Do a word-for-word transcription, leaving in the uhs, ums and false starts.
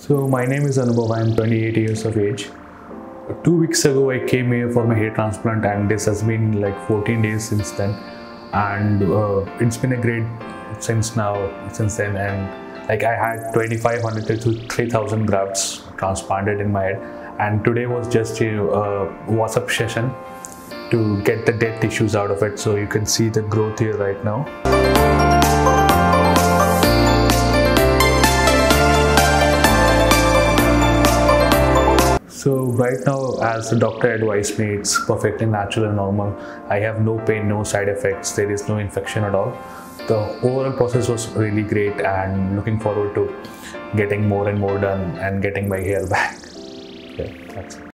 So my name is Anubhav. I am twenty-eight years of age. Two weeks ago I came here for my hair transplant and this has been like fourteen days since then, and uh, it's been a great since now since then, and like I had twenty-five hundred to three thousand grafts transplanted in my head, and today was just a uh, WhatsApp session to get the dead tissues out of it. So you can see the growth here right now. So right now, as the doctor advised me, it's perfectly natural and normal. I have no pain, no side effects, there is no infection at all. The overall process was really great, and looking forward to getting more and more done and getting my hair back. Yeah, that's it.